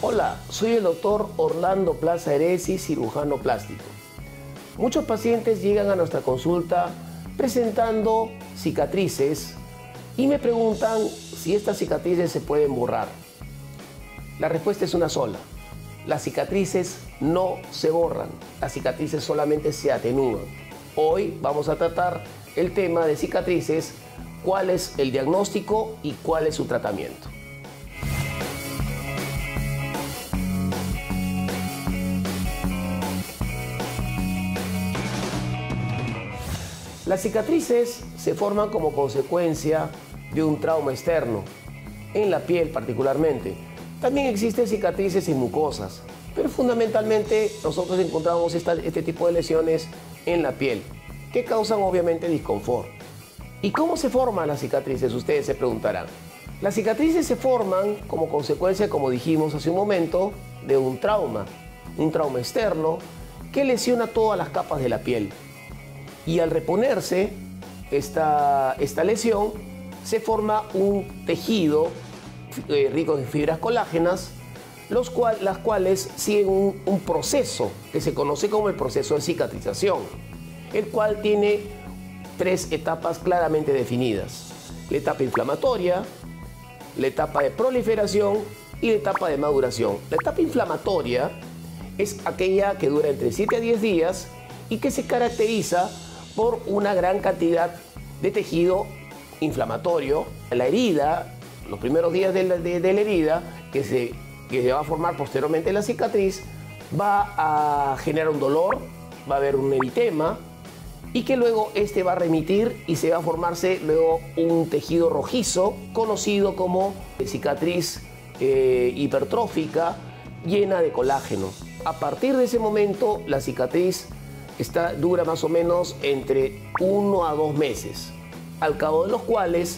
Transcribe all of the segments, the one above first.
Hola, soy el doctor Orlando Plaza Eresi, cirujano plástico. Muchos pacientes llegan a nuestra consulta presentando cicatrices y me preguntan si estas cicatrices se pueden borrar. La respuesta es una sola. Las cicatrices no se borran, las cicatrices solamente se atenúan. Hoy vamos a tratar el tema de cicatrices, cuál es el diagnóstico y cuál es su tratamiento. Las cicatrices se forman como consecuencia de un trauma externo, en la piel particularmente. También existen cicatrices en mucosas, pero fundamentalmente nosotros encontramos este tipo de lesiones en la piel, que causan obviamente disconfort. ¿Y cómo se forman las cicatrices? Ustedes se preguntarán. Las cicatrices se forman como consecuencia, como dijimos hace un momento, de un trauma externo que lesiona todas las capas de la piel. Y al reponerse esta lesión, se forma un tejido rico en fibras colágenas, las cuales siguen un proceso que se conoce como el proceso de cicatrización, el cual tiene tres etapas claramente definidas: la etapa inflamatoria, la etapa de proliferación y la etapa de maduración. La etapa inflamatoria es aquella que dura entre 7 a 10 días y que se caracteriza por una gran cantidad de tejido inflamatorio. La herida, los primeros días de la herida, que se va a formar posteriormente la cicatriz, va a generar un dolor, va a haber un eritema, y que luego este va a remitir y se va a formarse luego un tejido rojizo, conocido como cicatriz hipertrófica, llena de colágeno. A partir de ese momento, la cicatriz dura más o menos entre 1 a 2 meses, al cabo de los cuales,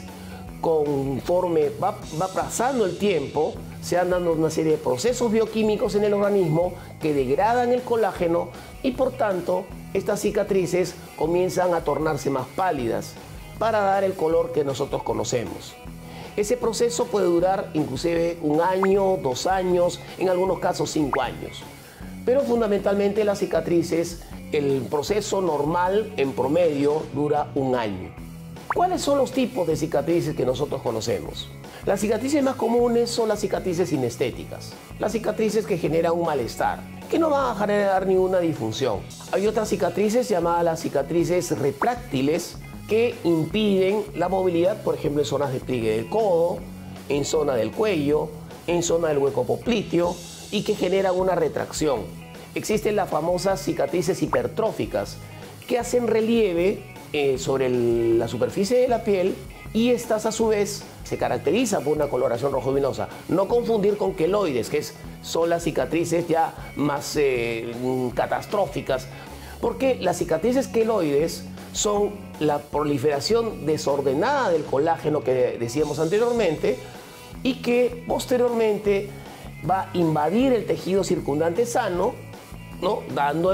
conforme va pasando el tiempo, se van dando una serie de procesos bioquímicos en el organismo que degradan el colágeno y por tanto estas cicatrices comienzan a tornarse más pálidas para dar el color que nosotros conocemos. Ese proceso puede durar inclusive 1 año, 2 años, en algunos casos 5 años. Pero fundamentalmente las cicatrices, el proceso normal en promedio dura 1 año. ¿Cuáles son los tipos de cicatrices que nosotros conocemos? Las cicatrices más comunes son las cicatrices sinestéticas, las cicatrices que generan un malestar, que no van a generar ninguna disfunción. Hay otras cicatrices llamadas las cicatrices retráctiles que impiden la movilidad, por ejemplo en zonas de pliegue del codo, en zona del cuello, en zona del hueco popliteo, y que generan una retracción. Existen las famosas cicatrices hipertróficas que hacen relieve sobre la superficie de la piel, y estas a su vez se caracterizan por una coloración rojo-vinosa. No confundir con queloides, que son las cicatrices ya más catastróficas, porque las cicatrices queloides son la proliferación desordenada del colágeno que decíamos anteriormente y que posteriormente va a invadir el tejido circundante sano, ¿no? dando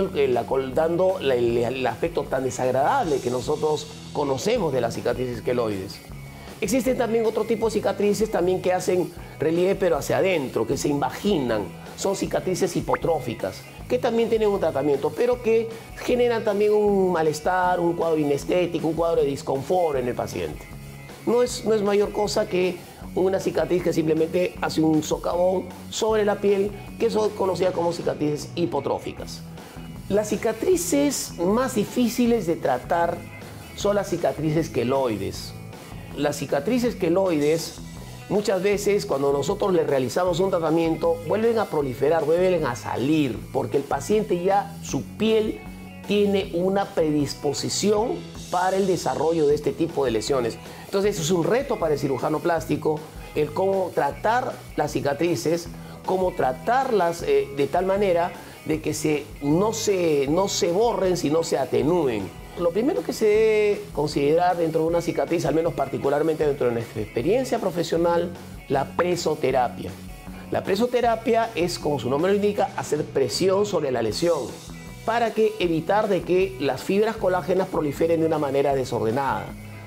el aspecto tan desagradable que nosotros conocemos de las cicatrices queloides. Existen también otro tipo de cicatrices también que hacen relieve pero hacia adentro, que se invaginan. Son cicatrices hipotróficas, que también tienen un tratamiento, pero que generan también un malestar, un cuadro inestético, un cuadro de disconfort en el paciente. No es mayor cosa que una cicatriz que simplemente hace un socavón sobre la piel, que son conocidas como cicatrices hipotróficas. Las cicatrices más difíciles de tratar son las cicatrices queloides. Las cicatrices queloides, muchas veces cuando nosotros les realizamos un tratamiento, vuelven a proliferar, vuelven a salir, porque el paciente ya, su piel tiene una predisposición para el desarrollo de este tipo de lesiones. Entonces es un reto para el cirujano plástico el cómo tratar las cicatrices, cómo tratarlas de tal manera de que no se borren, sino se atenúen. Lo primero que se debe considerar dentro de una cicatriz, al menos particularmente dentro de nuestra experiencia profesional, la presoterapia. La presoterapia es, como su nombre lo indica, hacer presión sobre la lesión para evitar de que las fibras colágenas proliferen de una manera desordenada.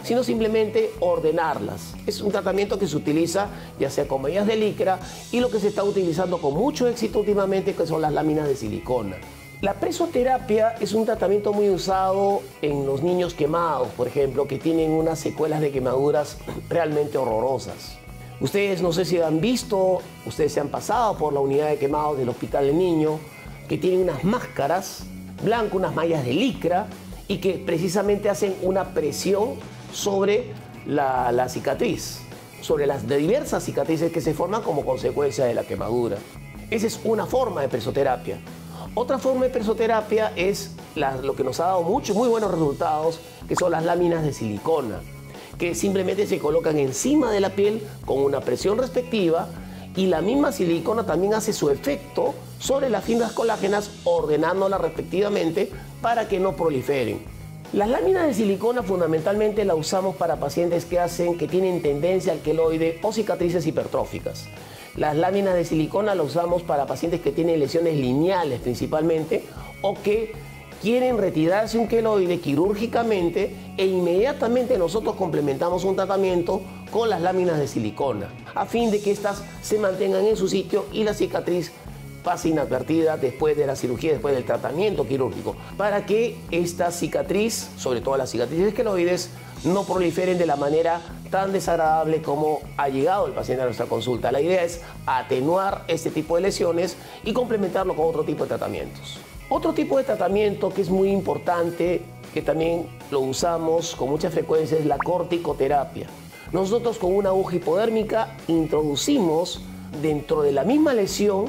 sino simplemente ordenarlas. Es un tratamiento que se utiliza ya sea con mallas de licra y lo que se está utilizando con mucho éxito últimamente, que son las láminas de silicona. La presoterapia es un tratamiento muy usado en los niños quemados, por ejemplo, que tienen unas secuelas de quemaduras realmente horrorosas. Ustedes no sé si han visto, ustedes se han pasado por la unidad de quemados del Hospital del Niño, que tienen unas máscaras blancas, unas mallas de licra, y que precisamente hacen una presión sobre la cicatriz, sobre las diversas cicatrices que se forman como consecuencia de la quemadura. Esa es una forma de presoterapia. Otra forma de presoterapia es lo que nos ha dado muy buenos resultados, que son las láminas de silicona, que simplemente se colocan encima de la piel con una presión respectiva, y la misma silicona también hace su efecto sobre las fibras colágenas, ordenándolas respectivamente para que no proliferen. Las láminas de silicona fundamentalmente las usamos para pacientes que tienen tendencia al queloide o cicatrices hipertróficas. Las láminas de silicona las usamos para pacientes que tienen lesiones lineales principalmente, o que quieren retirarse un queloide quirúrgicamente, e inmediatamente nosotros complementamos un tratamiento con las láminas de silicona, a fin de que éstas se mantengan en su sitio y la cicatriz pase inadvertida después de la cirugía, después del tratamiento quirúrgico, para que esta cicatriz, sobre todo las cicatrices queloides, no proliferen de la manera tan desagradable como ha llegado el paciente a nuestra consulta. La idea es atenuar este tipo de lesiones y complementarlo con otro tipo de tratamientos. Otro tipo de tratamiento que es muy importante, que también lo usamos con mucha frecuencia, es la corticoterapia. Nosotros con una aguja hipodérmica introducimos dentro de la misma lesión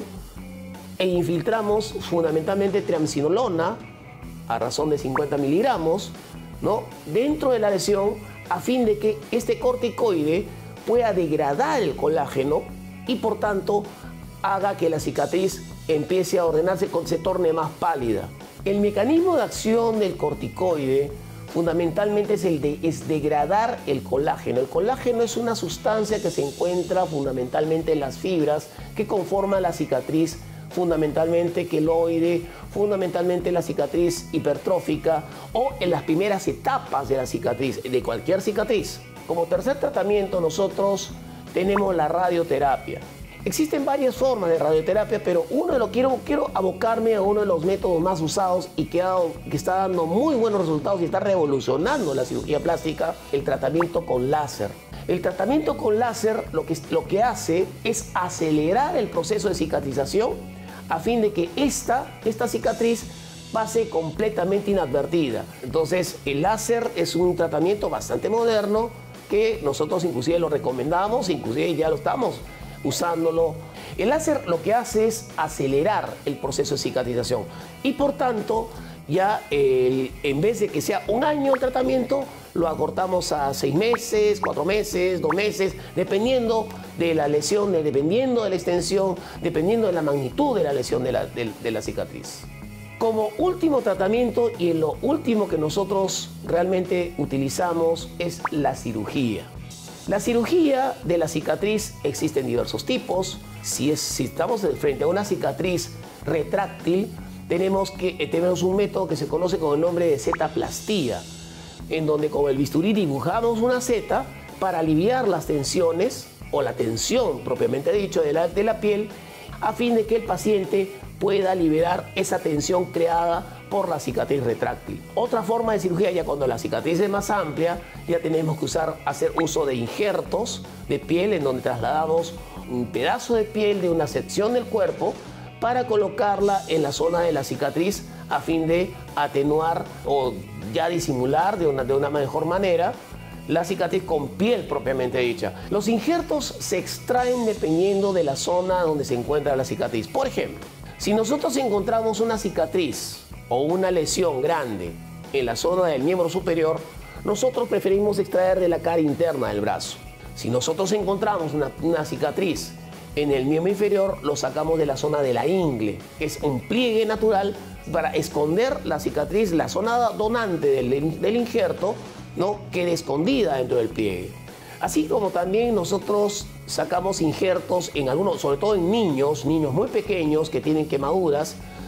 e infiltramos fundamentalmente triamcinolona a razón de 50 miligramos, ¿no?, dentro de la lesión, a fin de que este corticoide pueda degradar el colágeno y por tanto haga que la cicatriz empiece a ordenarse, se torne más pálida. El mecanismo de acción del corticoide fundamentalmente es degradar el colágeno. El colágeno es una sustancia que se encuentra fundamentalmente en las fibras que conforman la cicatriz, fundamentalmente queloide, fundamentalmente la cicatriz hipertrófica o en las primeras etapas de la cicatriz, de cualquier cicatriz. Como tercer tratamiento nosotros tenemos la radioterapia. Existen varias formas de radioterapia, pero quiero abocarme a uno de los métodos más usados y que está dando muy buenos resultados y está revolucionando la cirugía plástica, el tratamiento con láser. El tratamiento con láser lo que hace es acelerar el proceso de cicatrización, a fin de que esta cicatriz pase completamente inadvertida. Entonces, el láser es un tratamiento bastante moderno que nosotros inclusive lo recomendamos, inclusive ya lo estamos usándolo. El láser lo que hace es acelerar el proceso de cicatrización y por tanto ya en vez de que sea un año el tratamiento, lo acortamos a 6 meses, 4 meses, 2 meses, dependiendo de la lesión, dependiendo de la extensión, dependiendo de la magnitud de la lesión de la cicatriz. Como último tratamiento y en lo último que nosotros realmente utilizamos es la cirugía. La cirugía de la cicatriz existen diversos tipos. Si estamos frente a una cicatriz retráctil, tenemos un método que se conoce con el nombre de zetaplastía, en donde con el bisturí dibujamos una zeta para aliviar las tensiones o la tensión propiamente dicho de la piel, a fin de que el paciente pueda liberar esa tensión creada por la cicatriz retráctil. Otra forma de cirugía, ya cuando la cicatriz es más amplia, ya tenemos que hacer uso de injertos de piel, en donde trasladamos un pedazo de piel de una sección del cuerpo para colocarla en la zona de la cicatriz, a fin de atenuar o ya disimular de una mejor manera la cicatriz con piel propiamente dicha. Los injertos se extraen dependiendo de la zona donde se encuentra la cicatriz. Por ejemplo, si nosotros encontramos una cicatriz o una lesión grande en la zona del miembro superior, nosotros preferimos extraer de la cara interna del brazo. Si nosotros encontramos una cicatriz en el miembro inferior, lo sacamos de la zona de la ingle, que es un pliegue natural para esconder la cicatriz, la zona donante del injerto, no quede escondida dentro del pliegue. Así como también nosotros sacamos injertos en algunos, sobre todo en niños muy pequeños que tienen quemaduras,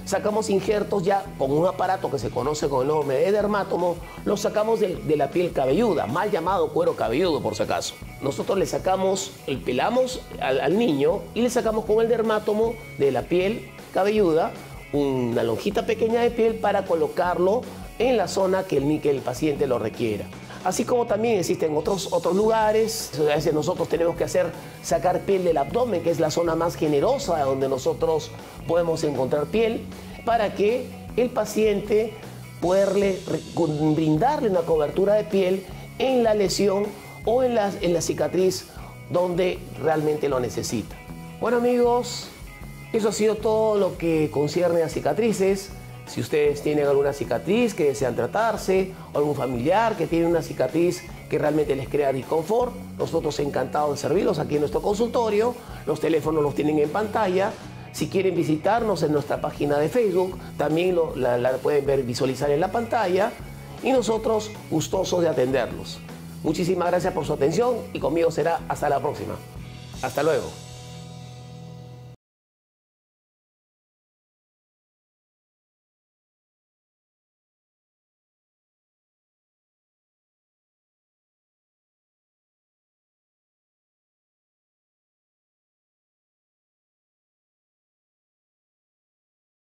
sacamos injertos ya con un aparato que se conoce con el nombre de dermátomo, los sacamos de la piel cabelluda, mal llamado cuero cabelludo por si acaso. Nosotros le sacamos, pelamos al niño y le sacamos con el dermátomo de la piel cabelluda una lonjita pequeña de piel para colocarlo en la zona que el paciente lo requiera. Así como también existen otros lugares, a veces nosotros tenemos que sacar piel del abdomen, que es la zona más generosa donde nosotros podemos encontrar piel, para que el paciente pueda brindarle una cobertura de piel en la lesión o en la cicatriz donde realmente lo necesita. Bueno amigos, eso ha sido todo lo que concierne a cicatrices. Si ustedes tienen alguna cicatriz que desean tratarse, o algún familiar que tiene una cicatriz que realmente les crea disconfort, nosotros encantados de servirlos aquí en nuestro consultorio. Los teléfonos los tienen en pantalla. Si quieren visitarnos en nuestra página de Facebook, también la pueden visualizar en la pantalla. Y nosotros gustosos de atenderlos. Muchísimas gracias por su atención y conmigo será hasta la próxima. Hasta luego.